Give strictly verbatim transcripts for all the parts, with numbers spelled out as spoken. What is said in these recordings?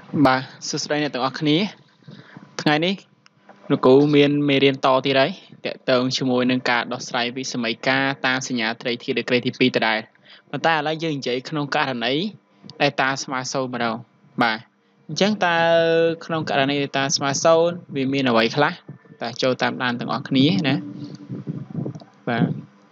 Bà, sư sợi này từng ở khní. Ngày ní, nó cũng miền mê riêng to thì đấy. Để tường cho mùi nâng cả đọc sợi vì sơ mấy ca ta sẽ nhá thấy thì được kê thì pi tới đây. Mà ta lại dừng chạy không cả thằng ấy. Đây ta sẽ mà sâu mà đâu. Bà, chẳng ta không cả này ta sẽ mà sâu vì miền ở vậy khá. Ta cho tạm đàn từng ở khní nè. Bà,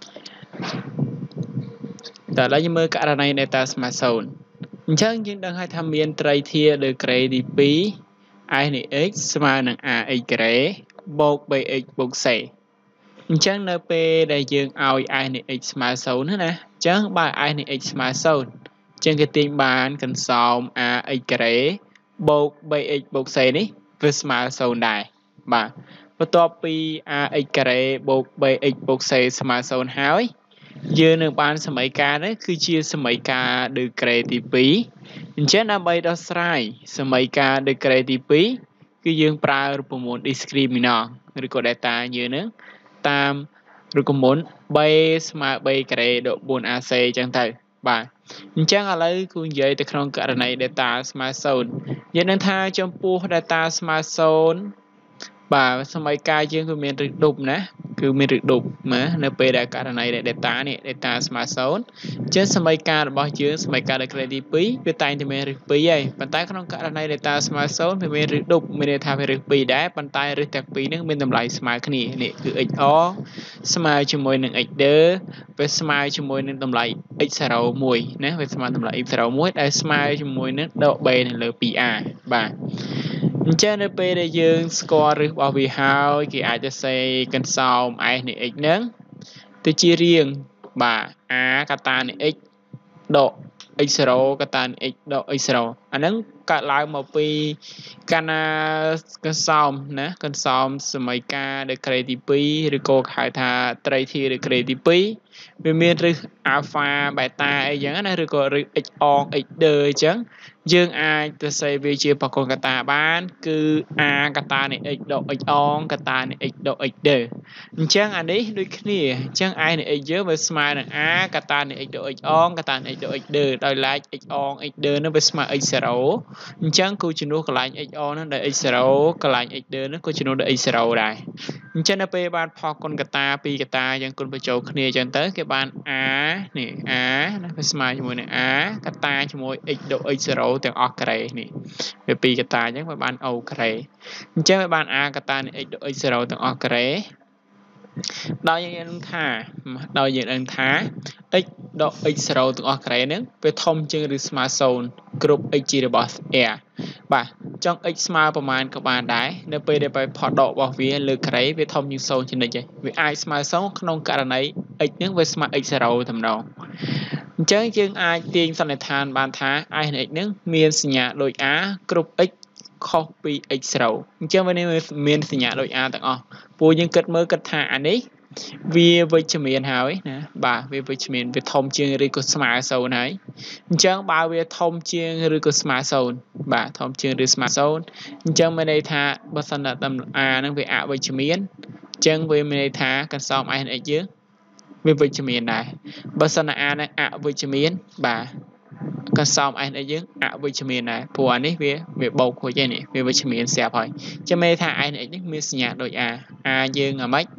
ta lại mơ cả này để ta sẽ mà sâu. Chẳng nhưng đang hai tham miền tây thì được kê thì pi. I này x ស្មើនឹង ax ការ៉េបូក bx បូក c អញ្ចឹងនៅពេលដែលយើងឲ្យ i នៃ x ស្មើศูนย์ណាអញ្ចឹងបើ i នៃ x ស្មើศูนย์អញ្ចឹងគេទាញបានកន្សោម ax ការ៉េបូក bx បូក c នេះវាស្មើศูนย์ដែរបាទបន្ទាប់ពី ax ការ៉េបូក bx បូក c ស្មើศูนย์ហើយយើងនឹងបានសមីការនេះគឺជាសមីការដឺក្រេទីពីរអញ្ចឹងដើម្បីដោះស្រាយសមីការដឺក្រេទីពីរគឺយើងប្រើរូបមន្ត discriminant ឬក៏ data យើងនឹងតាមរូបមន្ត b ស្មើ b ការ៉េដក bốn a c អញ្ចឹងទៅបាទអញ្ចឹងឥឡូវគូនិយាយទៅក្នុងករណី data ស្មើศูนย์យើងនឹងថាចំពោះ data ស្មើศูนย์បាទសមីការយើងគឺមានឫសដុបណាគឺមានឫសដុបណានៅពេលដែលករណី data នេះ data ស្មើศูนย์អញ្ចឹងសមីការរបស់យើងសមីការ degree ទីពីរវាតែងតែមានឫសពីរហើយប៉ុន្តែក្នុងករណី data ស្មើศูนย์វាមានឫសដុបមានន័យថាវាឫសពីរដែរប៉ុន្តែឫសទាំងពីរហ្នឹងមានតម្លៃស្មើគ្នានេះគឺ xr ស្មើជាមួយនឹង x ដឺវាស្មើជាមួយនឹងតម្លៃ x ศูนย์ មួយណាវាស្មើតម្លៃ x ศูนย์ មួយដែលស្មើជាមួយនឹងដក b នៅលើ two a បាទអញ្ចឹងនៅពេលដែលយើងស្គាល់ឫសរបស់វាហើយគេអាចទៅសេកន្សោម s នៃ x ហ្នឹងទៅជារៀងបាទ a កតានៃ x ដក x ศูนย์កតានៃ x ដក x ศูนย์អាហ្នឹងកើតឡើងមកពីកាលណាកន្សោមណាកន្សោមសមីការ degree ទីពីរឬក៏ហៅថាត្រីធា degree ទីពីរវាមានឫស alpha beta អីចឹងណាឬក៏ឫស x អង x ដឺអញ្ចឹងយើងអាចទៅសេវាជាបកកតាបានគឺ a កតានៃ x ដក x អងកតានៃ x ដក x ដឺអញ្ចឹងអានេះដូចគ្នាអញ្ចឹង i នៃ x យើងវាស្មើនឹង a កតានៃ x ដក x អងកតានៃ x ដក x ដឺដោយឡែក x អង x ដឺនោះវាស្មើ x ศูนย์អញ្ចឹងគូជំនួសកន្លែង x អងនោះដោយ x ศูนย์កន្លែង x ដឺនោះគូជំនួសដោយ x ศูนย์ដែរអញ្ចឹងនៅពេលបានផគុណកតាពីរកតាយើងគុណបញ្ចូលគ្នាអញ្ចឹងទៅគេបាន a នេះ a ណាវាស្មើជាមួយនឹង a កតាជាមួយ x ដក x ศูนย์ទាំងអស់ការ៉េនេះវាពីរកតាអញ្ចឹងវាបាន o ការ៉េអញ្ចឹងវាបាន a កតានៃ x ដក x ศูនย์ទាំងអស់ការ៉េដោយយើងដឹងថាដោយយើងដឹងថា x ដក x ศูនย์ទាំងអស់ការ៉េហ្នឹងវាធំជាងឬស្មើศูនย์គ្រប់ x ជារបស់ r បាទចង់ x ស្មើប្រមាណក៏បានដែរនៅពេលដែលផដករបស់វាលើការ៉េវាធំជាងศูនย์ជានិច្ចហើយវាអាចស្មើศูนย์ក្នុងករណី x ហ្នឹងវាស្មើ x ศูนย์តែម្ដងអញ្ចឹងយើងអាចទាញសន្និដ្ឋានបានថា i នៃ x ហ្នឹងមានសញ្ញាដូច a គ្រប់ x ខុសពី x ศูនย์អញ្ចឹងវាមានសញ្ញាដូច a ទាំងអស់ពួកយើងគិតមើលគិតថាអានេះវាវិជ្ជមានហើយណាបាទវាវិជ្ជមានវាធំជាងឬក៏ស្មើศูនย์ហើយអញ្ចឹងបើវាធំជាងឬក៏ស្មើศูនย์បាទធំជាងឬស្មើศูនย์អញ្ចឹងមានន័យថាបើសិនតែតម្លៃ a ហ្នឹងវាអវិជ្ជមានអញ្ចឹងវាមានន័យថាកន្សោម i នៃ x យើងវាវិជ្ជមានដែរបើសិនតែ a ហ្នឹងអវិជ្ជមានបាទកន្សោម i នៃ x យើងអវិជ្ជមានដែរព្រោះអានេះវាវាបូកខូចឯនេះវាវិជ្ជមានស្រាប់ហើយអញ្ចឹងមានន័យថា i នៃ x នេះមានសញ្ញាដូច a a យើងអាម៉េច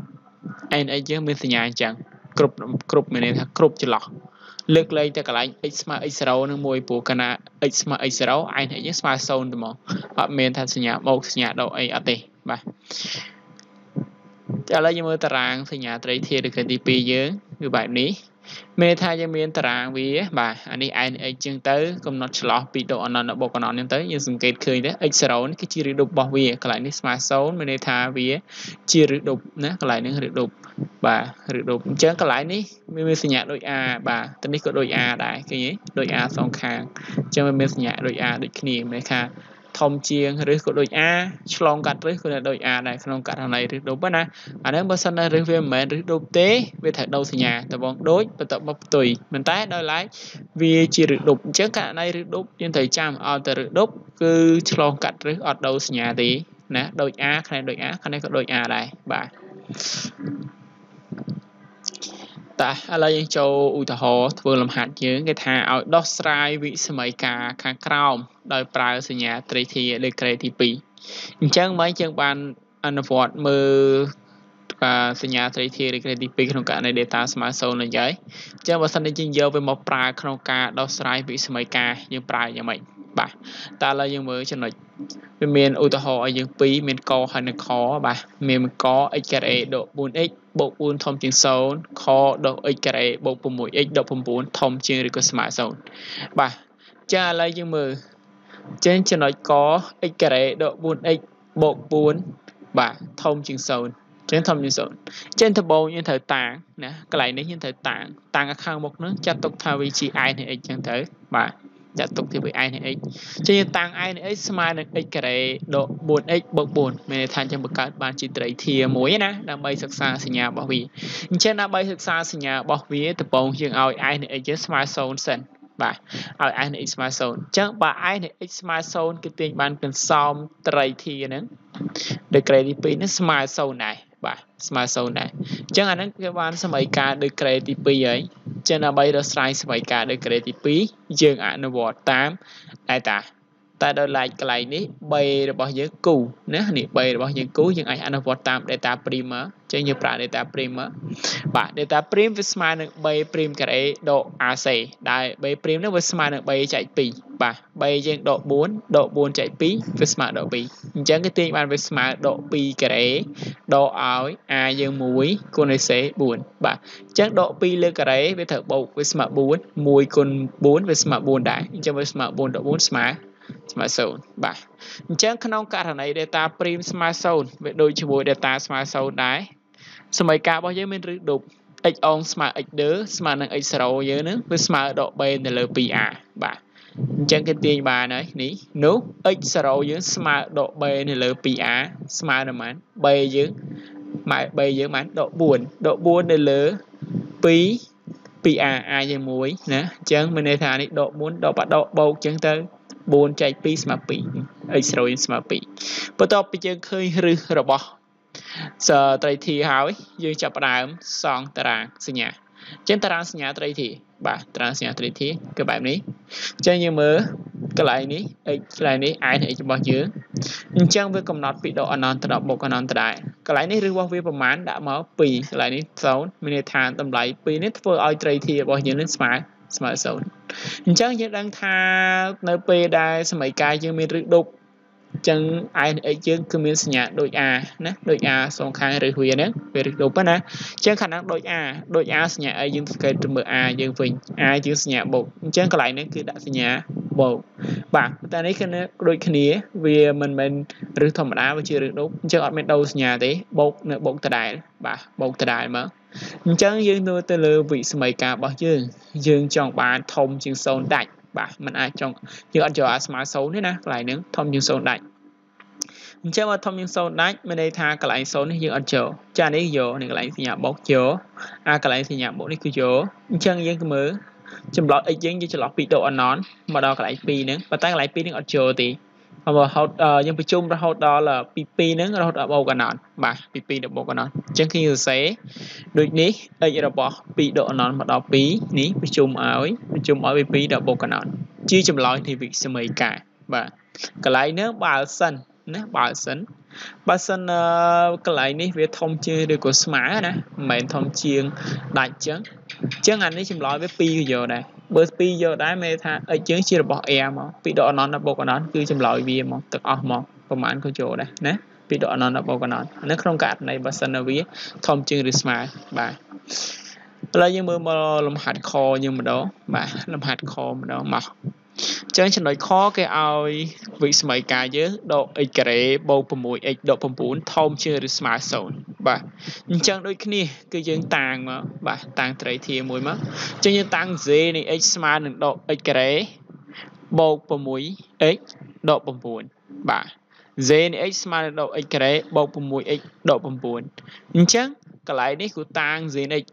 i នៃ x យើងមានសញ្ញាអញ្ចឹងគ្រប់គ្រប់មានន័យថាគ្រប់ចន្លោះលើកលែងតែកន្លែង x ស្មើ x ศูนย์នឹងមួយព្រោះកាលណា x ស្មើ x ศูนย์ i នៃ x យើងស្មើศูនย์តែមកអត់មានថាសញ្ញាបូកសញ្ញាដកអីអត់ទេបាទឥឡូវយើងមើលតារាងសញ្ញាត្រីធាតុទីពីរយើងគឺបែបនេះមានថាយើងមានតារាងវាបាទអានេះ i នៃ x ចឹងទៅកំណត់ឆ្លោះពីដកអនន្តដល់បូកអនន្តចឹងទៅយើងសង្កេតឃើញទេ x ศูนย์នេះគឺជាឫសដុបរបស់វាកន្លែងនេះស្មើศูนย์មានន័យថាវាជាឫសដុបណាកន្លែងនេះឫសដុបបាទឫសដុបអញ្ចឹងកន្លែងនេះវាមានសញ្ញាដូច a បាទទៅនេះក៏ដូច a ដែរឃើញទេដូច a សងខាងអញ្ចឹងវាមានសញ្ញាដូច a ដូចគ្នាមានន័យថាធំជាងឬក៏ដូច a ឆ្លងកាត់ឬក៏ដូច a ដែរក្នុងករណីឫសដុបណាអានេះបើសិនណាឫសវាមិនមែនឫសដុបទេវាត្រូវដូរសញ្ញាតបងដូចបន្ទាប់មកផ្ទុយប៉ុន្តែដោយឡែកវាជាឫសដុបអញ្ចឹងករណីឫសដុបយើងត្រូវចាំឲ្យតែឫសដុបគឺឆ្លងកាត់ឫសអត់ដូរសញ្ញាទេណាដូច a ខ្លែងដូច a ខ្លែងក៏ដូច a ដែរបាទតែឥឡូវយើងចូលឧទាហរណ៍ធ្វើលំហាត់យើងគេថាឲ្យដោះស្រាយវិសម័យការខាងក្រោមដោយប្រើសញ្ញាត្រីធាលើក្រេទីពីរអញ្ចឹងមិនយើងបានអនុវត្តមើលសញ្ញាត្រីធាលើក្រេទីពីរក្នុងករណី data ស្មើសូន្យនឹងហើយអញ្ចឹងបើសិនជាយើងយកវាមកប្រើក្នុងការដោះស្រាយវិសម័យការយើងប្រើយ៉ាងម៉េចបាទតែឥឡូវយើងមើលចំណុចវាមានឧទាហរណ៍ឲ្យយើងពីរមានកហើយនិងខបាទមានក x ការ៉េដក 4x បូក4ធំជាង0ខដក x ការ៉េបូក 6x ដក 9ធំជាងឬក៏ស្មើ0បាទចាឥឡូវយើងមើលចេញចំណុចក x ការ៉េដក 4x បូក4បាទធំជាង0ចឹងធំជាង0ចេញដំបូងយើងត្រូវតាំងណាកន្លែងនេះយើងត្រូវតាំងតាំងខាងមុខហ្នឹងចាត់ទុកថាវាជា i នៃ x ចឹងទៅបាទចាត់ទុកថាវា i នៃ x ចឹងយើងតាំង i នៃ x ស្មើនឹង x ការ៉េដក 4x បូក4មានន័យថាចឹងបង្កើតបានជាត្រីធាមួយណាដើម្បីសិក្សាសញ្ញារបស់វាអញ្ចឹងដើម្បីសិក្សាសញ្ញារបស់វាដំបូងយើងឲ្យ i នៃ x ស្មើ0សិនបាទឲ្យ i នៃ x ស្មើ0អញ្ចឹងបើ i នៃ x ស្មើ0គឺទាញបានកន្សោមត្រីធាហ្នឹងដោយក្រេទីពីរហ្នឹងស្មើ0ដែរបាទស្មើ0ដែរអញ្ចឹងអាហ្នឹងគេបានសម័យការដោយក្រេទីពីរហើយអញ្ចឹងដើម្បីដោះស្រាយសម័យការដោយក្រេទីពីរយើងអនុវត្តតាមតែតាតែដោយឡែកកន្លែងនេះ3របស់យើងគូណានេះ3របស់យើងគូយើងអាចអនុវត្តតាម data primer អញ្ចឹងយើងប្រើ data primer បាទ data prim វាស្មើនឹង3 prim ការ៉េដក ac ដែល3 prim នេះវាស្មើនឹង3ចែក2បាទ3យើងដក4ដក4ចែក2វាស្មើដក2អញ្ចឹងគេទាញបានវាស្មើដក2ការ៉េដកឲ្យ a យើង1គុណ ac 4បាទអញ្ចឹងដក2លើការ៉េវាត្រូវបូកវាស្មើ4 1គុណ4វាស្មើ4ដែរអញ្ចឹងវាស្មើ4ដក4ស្មើស្មើ0បាទអញ្ចឹងក្នុងករណី data prim ស្មើ0វាដូចជាមួយ data ស្មើ0ដែរសម័យការរបស់យើងមានឫសឌុប x អងស្មើ x ដឺស្មើនឹង x 0យើងនឹងវាស្មើដក b ទៅលើ 2a បាទអញ្ចឹងគេទាញបានហើយនេះនោះ x 0យើងស្មើដក b នៅលើ 2a ស្មើនឹងប៉ុន្មាន b យើងម៉ែ b យើងបានដក4ដក4នៅលើ2 2a a យើង1ណាអញ្ចឹងមានន័យថានេះដក4ដកបាត់ដកបូកអញ្ចឹងទៅ4ចែក2ស្មើ2 x 0យើងស្មើ2បន្ទាប់ពីយើងឃើញឫសរបស់សត្រីធាហើយយើងចាប់ផ្ដើមសង់តារាងសញ្ញាអញ្ចឹងតារាងសញ្ញាត្រីធាបាទតារាងសញ្ញាត្រីធាគឺបែបនេះអញ្ចឹងយើងមើលកន្លែងនេះ x កន្លែងនេះ i នៃ x របស់យើងអញ្ចឹងវាកំណត់ពីដកអនន្តដល់បូកអនន្តដែរកន្លែងនេះឫសរបស់វាប្រមាណដាក់មក2កន្លែងនេះ0មានន័យថាតម្លៃ2នេះធ្វើឲ្យត្រីធារបស់យើងនឹងស្មើស្មើ0អញ្ចឹងយើងដឹងថានៅពេលដែលសម័យកាលយើងមានឫសឌុបអញ្ចឹង i នៃ x យើងគឺមានសញ្ញាដូច a ណាដូច a សងខាងឬវាហ្នឹងវាឫសឌុបណាអញ្ចឹងខាងហ្នឹងដូច a ដូច a សញ្ញា a យើងសង្កេតទៅមើល a យើងវិញ a យើងសញ្ញាបូកអញ្ចឹងកន្លែងនេះគឺដាក់សញ្ញាបូកបាទតែនេះគឺដូចគ្នាវាមិនមែនឫសធម្មតាវាជាឫសឌុបអញ្ចឹងអត់មានដូរសញ្ញាទេបូកនៅបូកដដែលបាទបូកដដែលមកអញ្ចឹងយើងទៅទៅលើវិសម័យការរបស់យើងយើងចង់បានធំជាង0ដាច់បាទมันអាចចង់យើងអត់យកអាស្មើ0ទេណាកន្លែងហ្នឹងធំជាង0ដាច់អញ្ចឹងមកធំជាង0ដាច់មានន័យថាកន្លែង0នេះយើងអត់យកចានេះយកនេះកន្លែងសញ្ញាបូកយកអាកន្លែងសញ្ញាបូកនេះគឺយកអញ្ចឹងយើងទៅមើលចម្លង x យើងយើងច្រឡោះពីដកអណនមកដល់កន្លែង2ហ្នឹងប៉ុន្តែកន្លែង2ហ្នឹងអត់យកទេបើហូតយើងប្រជុំរហូតដល់ពី2ហ្នឹងរហូតដល់បូកអណនបាទពី2ដល់បូកអណនអញ្ចឹងគឺសរសេរដូចនេះ x របស់2ដកអណនមកដល់2នេះប្រជុំឲ្យប្រជុំឲ្យពី2ដល់បូកអណនជាចម្លើយនៃវិសម័យការបាទកន្លែងហ្នឹងបើសិនណាបើសិនបើសិនកន្លែងនេះវាធំជាងឬក៏ស្មើណាមិនមែនធំជាងដាច់អញ្ចឹងអញ្ចឹងអានេះចម្លើយវា2ក៏យកដែរបើ2យកដែរមានថា x យើងជារបស់ a មកពីដកអណនដល់បូកអណនគឺចម្លើយវាមកទាំងអស់មកប្រហែលក៏យកដែរណាពីដកអណនដល់បូកអណនអានេះក្នុងករណីបើសិននៅវាធំជាងឬស្មើបាទឥឡូវយើងមើលមកលំហាត់ខយើងម្ដងបាទលំហាត់ខម្ដងមកចឹងចំណុចខគេឲ្យវិសម័យការយើងដក x ការ៉េបូក 6x ដក 9 ធំជាងឬស្មើ0បាទអញ្ចឹងដូចគ្នាគឺយើងតាំងមកបាទតាំងត្រីធាមួយមកអញ្ចឹងយើងតាំង z នៃ x ស្មើនឹងដក x ការ៉េបូក 6x ដក 9 បាទ z នៃ x ស្មើនឹងដក x ការ៉េបូក 6x ដក 9 អញ្ចឹងកន្លែងនេះគឺតាំង z នៃ x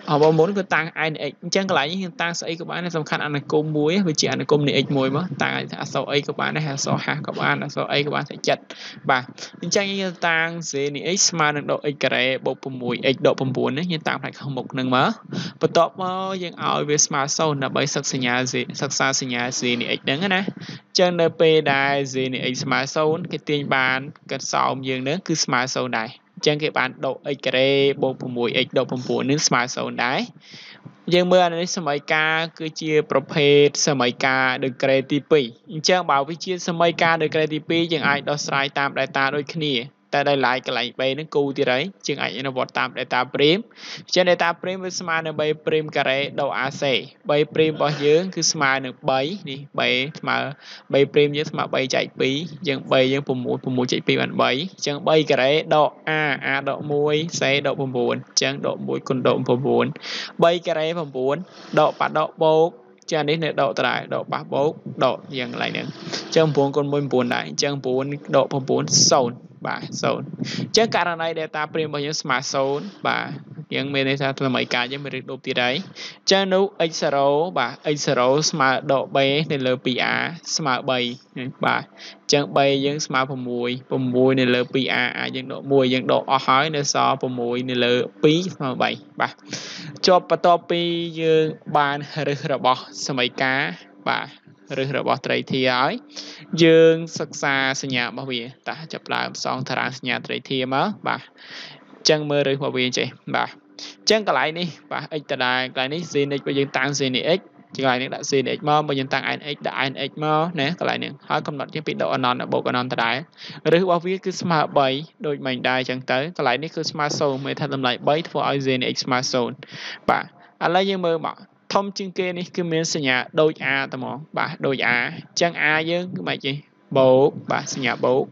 ở bộ muốn cứ tăng ai này chẳng cái lại những tăng sẽ các bạn này tầm khăn ăn cơm muối với chị ăn cơm này muối mà tăng sau ấy các bạn này hay sau hai các bạn sau ấy các bạn sẽ chặt và chẳng như tăng sẽ này x mà được độ x cái bộ bùn muối x độ bùn buồn đấy nhưng tăng phải không một nâng mớ và top mà những ao về smart zone là bởi sắc sinh nhà gì sắc xa sinh nhà gì này x đứng á chân nơi p đài gì này smart zone cái tiền bàn cái sau dương nữa cứ smart zone này chẳng cái bạn độ x cái bộ bùn muối x độ bùn buồn nên smart zone đấy dương mưa nàyสมัยกาคือเชียประเภทสมัยกาโดยเกรดที่ปีเจ้าบ่าววิเชียสมัยกาโดยเกรดที่ปียังไอดอสไลตามได้ตาโดยขณีแต่ได้หลายกันหลายใบนั่นกูที่ไรจึงไอยันบอดตามได้ตาพรีมเช่นได้ตาพรีมเป็นสมาในใบพรีมกระไรดอกอาเซ่ใบพรีมบ่เยอะคือสมาหนึ่งใบนี่ใบมาใบพรีมเยอะสมาใบใจปียังใบยังปุ่มหมูปุ่มหมูใจปีมันใบจังใบกระไรดอกอาอาดอกมวยเซ่ดอกปุ่มบุญจังดอกมวยคนดอกปุ่มบุญใบกระไรปุ่มบุญดอกปัดดอกโบกจังนี้เนี่ยดอกตรายดอกปัดโบกดอกยังไรหนึ่งจังปุ่มคนบุญบุญได้จังปุ่มดอกปุ่มบุญโซนbà zone chứ cả này data prime bao nhiêu smart zone bà những bên này là mấy cái những mình được đầu tiên đấy chứ nếu x zero bà x zero smart độ bé nên là pa smart bay bà chẳng bay những smart phần mùi phần mùi nên là pa những độ mùi những độ ở hỏi nên so phần mùi nên là pí mà bay bà cho patopi như bàn rồi bỏ mấy cái bà rồi rồi bỏ tray thì ấy dương sắc xa sinh nhà bảo vệ ta chụp lại xong thằng sinh nhà tray thì mà bà chân mơ rồi bảo vệ chị bà chân cái lại đi bà x tại đây cái này xin x bây giờ tăng xin x chỉ lại những đại xin x mơ bây giờ tăng anh x đại anh x mơ nè cái lại những hai công đoạn cái bị độ anon ở bộ anon tại đây rồi bảo vệ cứ smart bảy đôi mình đai chẳng tới cái lại này cứ smart zone mới thay làm lại bảy for xin x smart zone bà anh lấy như mơ mà thông chương kê này cứ miễn sinh nhà đôi a tao mong bà đôi a chân a với cái mày gì bố bà sinh nhà bố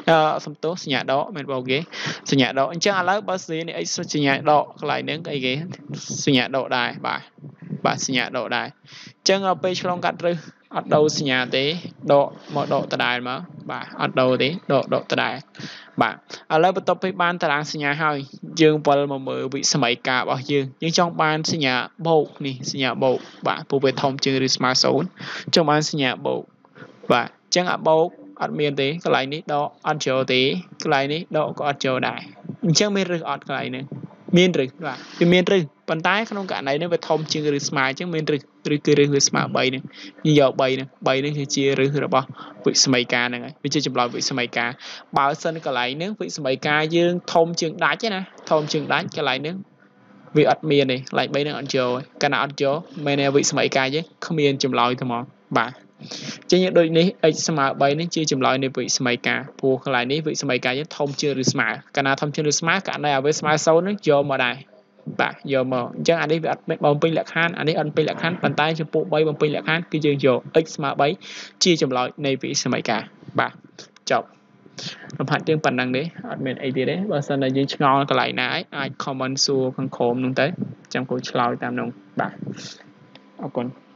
ờ xong tốt sinh nhà đó mình bảo ghế sinh nhà đó chân a lấy bác sĩ này sinh nhà đó lại đến cái ghế sinh nhà độ đài bà bà sinh nhà độ đài chân ở bên trong cắt rư ở đâu sinh nhà tí độ một độ tờ đài mà bà ở đâu tí độ độ tờ đài bà ở đây bắt đầu với ban tờ đài sinh nhà hai dương vào một mười bị sầm cả bảo dương nhưng trong ban sinh nhà bộ nè sinh nhà bộ bà bộ về thông chương smart zone trong ban sinh nhà bộ và chẳng ở bộ ở miền tí cái này ní đó ở chỗ tí cái này ní đó có ở chỗ đại chẳng miền rừng ở cái này nữa miền rừng và cái miền rừng bàn tay không cả này nó về thông chương smart chứ miền rừng rừng cứ rừng smart bay nữa như giờ bay nữa bay nữa thì chia rừng rồi bao vị smart ca này vị trí chụp lại vị smart ca bảo sân cái này nữa vị smart ca dương thông chương đá chứ nè thông chương đá cái này nữa vị ở miền này lại bay nữa ở chỗ cái nào ở chỗ miền này vị smart ca chứ không miền chụp lại thôi mà bà chứ những đôi này x smart bay nó chưa chụp lại này vị smart ca phù cái này này vị smart ca chứ thông chương smart cái nào thông chương smart cả này với smart zone nó vô mà đây bà giờ mà chẳng anh đi về bông pin lạc han anh đi ăn pin lạc han bàn tay cho bộ bay bông pin lạc han cứ dương vô x mà bay chia chồng loại này vị smart cả bà chọc làm hạt tiếng phần năng đấy admin a tê đấy và sau này dương ngon cái lại nãy ai comment xua con khom luôn tới trong cuộc chơi tam nông bà ok